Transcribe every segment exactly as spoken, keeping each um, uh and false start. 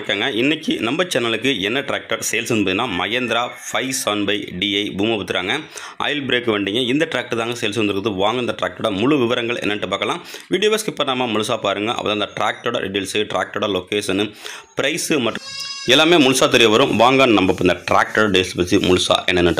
வணக்கங்க. இன்னைக்கு நம்ம சேனலுக்கு என்ன டிராக்டர் சேல்ஸ் வந்துன்னா Mahindra five seven by D I பூமபுத்திராங்க ஆயில் பிரேக் வண்டிங்க. இந்த டிராக்டர் தாங்க சேல்ஸ் வந்துருக்குது. வாங்க இந்த டிராக்டரோட முழு விவரங்கள் என்னன்னு பார்க்கலாம். வீடியோவை ஸ்கிப் பண்ணாம முழுசா பாருங்க. அப்பதான் அந்த டிராக்டரோட டீடைல்ஸ், டிராக்டரோட லொகேஷன், பிரைஸ் மற்றும் எல்லாமே முழுசா தெரிய வரும். வாங்க நம்ம இந்த டிராக்டரோட டீடைல்ஸ் பத்தி முழுசா என்னன்னு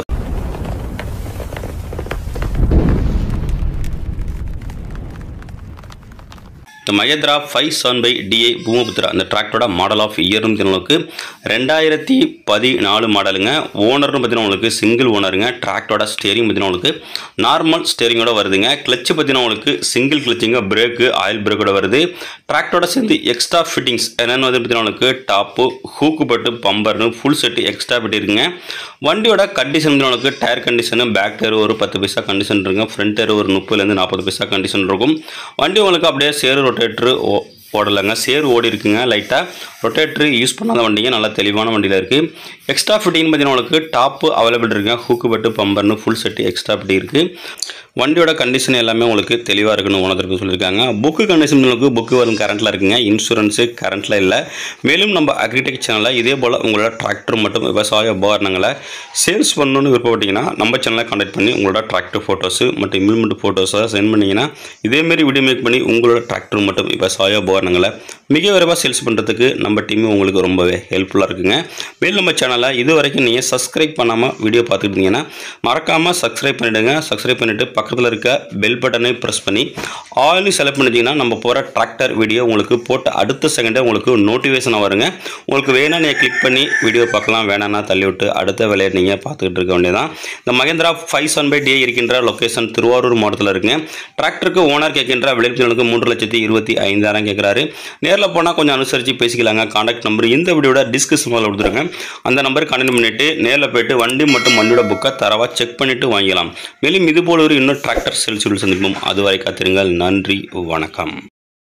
The Mahindra five seven by D I Bhoomiputra அந்த டிராக்டரோட மாடல் ஆஃப் இயர்னு உங்களுக்கு ரெண்டாயிரத்தி பதினாலு மாடலுங்க. ஓனர்னு பார்த்தீங்கன்னா உங்களுக்கு சிங்கிள் ஓனருங்க. டிராக்டரோட ஸ்டேரிங் பார்த்தீங்கன்னா உங்களுக்கு நார்மல் ஸ்டேரிங்கோட வருதுங்க. கிளச்சு பார்த்தீங்கன்னா உங்களுக்கு சிங்கிள் கிளச்சிங்க, பிரேக்கு ஆயில் பிரேக்கோட வருது. டிராக்டரோட சேர்ந்து எக்ஸ்ட்ரா ஃபிட்டிங்ஸ் என்னென்னு வந்து பார்த்தீங்கன்னா உங்களுக்கு டாப்பு, ஹூக்கு பட்டு, பம்பர்னு ஃபுல் செட்டு எக்ஸ்ட்ரா ஃபிட் இருக்குங்க. வண்டியோட கண்டிஷன் உங்களுக்கு டயர் கண்டிஷனு, பேக் டயர் ஒரு பத்து பைசா கண்டிஷன் இருக்குங்க. ஃப்ரண்ட் டயர் ஒரு முப்பதுலேருந்து நாற்பது பைசா கண்டிஷன் இருக்கும். வண்டி உங்களுக்கு அப்படியே சேரு ரொட்டேட்ரு ஓடலைங்க, சேர் ஓடி இருக்குங்க. லைட்டாக ரொட்டேட்ரு யூஸ் பண்ணாத வண்டிங்க, நல்லா தெளிவான வண்டியில் இருக்குது. எக்ஸ்ட்ரா ஃபிட்டிங் பார்த்தீங்கன்னா உங்களுக்கு டாப்பு அவைலபிள் இருக்குங்க. ஹூக்கு பட்டு, பம்பர்னு ஃபுல் செட்டு எக்ஸ்ட்ரா ஃபிட்டிங் இருக்குது. வண்டியோட கண்டிஷன் எல்லாமே உங்களுக்கு தெளிவாக இருக்குன்னு ஓனருக்கு சொல்லியிருக்காங்க. புக்கு கண்டிஷன் உங்களுக்கு புக்கு வரும் கரண்ட்டில் இருக்குங்க. இன்சூரன்ஸு கரண்ட்டில் இல்லை. மேலும் நம்ம அக்ரிடெக் சேனலில் இதே போல் உங்களோட டிராக்டர் மற்றும் விவசாய உபகரணங்களை சேல்ஸ் பண்ணணுன்னு விருப்பப்பட்டீங்கன்னா நம்ம சேனலை கான்டாக்ட் பண்ணி உங்களோட டிராக்டர் ஃபோட்டோஸு மற்றும் இம்ப்ளிமெண்ட் ஃபோட்டோஸை சென்ட் பண்ணிங்கன்னா இதேமாரி வீடியோ மேக் பண்ணி உங்களோட டிராக்டர் மற்றும் விவசாய உபகரணங்களை மிக விரைவாக சேல்ஸ் பண்ணுறதுக்கு நம்ம டீம் உங்களுக்கு ரொம்பவே ஹெல்ப்ஃபுல்லாக இருக்குங்க. மேலும் நம்ம சேனலை இது வரைக்கும் நீங்கள் சப்ஸ்கிரைப் பண்ணாமல் வீடியோ பார்த்துட்டு இருந்தீங்கன்னா மறக்காமல் சப்ஸ்கிரைப் பண்ணிவிடுங்க. சப்ஸ்கிரைப் பண்ணிவிட்டு பக்கத்தில் இருக்க பெல் பட்டனை ப்ரெஸ் பண்ணி ஆல்னு செலக்ட் பண்ணிட்டீங்கன்னா நம்ம போகிற டிராக்டர் வீடியோ உங்களுக்கு போட்ட அடுத்த செகண்டே உங்களுக்கு நோட்டிஃபிகேஷன் வருங்க. உங்களுக்கு வேணா நீங்கள் கிளிக் பண்ணி வீடியோ பார்க்கலாம், வேணான்னா தள்ளி விட்டு அடுத்த வேலையை நீங்கள் பார்த்துக்கிட்டு இருக்க வேண்டியதான். இந்த Mahindra five seven by D I இருக்கின்ற லொக்கேஷன் திருவாரூர் மாவட்டத்தில் இருக்குங்க. டிராக்டருக்கு ஓனர் கேட்கின்ற விளைவிச்சலுக்கு மூன்று லட்சத்தி இருபத்தி ஐந்தாயிரம் கேட்குறாரு. நேரில் போனால் கொஞ்சம் அனுசரித்து பேசிக்கலாங்க. கான்டாக்ட் நம்பர் இந்த வீடியோட டிஸ்கிரிப்ஷனில் கொடுத்துருங்க. அந்த நம்பருக்கு கனெக்ட் பண்ணிவிட்டு நேரில் போய்ட்டு வண்டி மற்றும் வண்டியோட புக்கை தரவாக செக் பண்ணிவிட்டு வாங்கிக்கலாம். மேலும் இதுபோல் ஒரு இன்னும் டிராக்டர் சேல்ஸ் சந்திப்போம். அதுவரை காத்திருங்கள். நன்றி, வணக்கம்.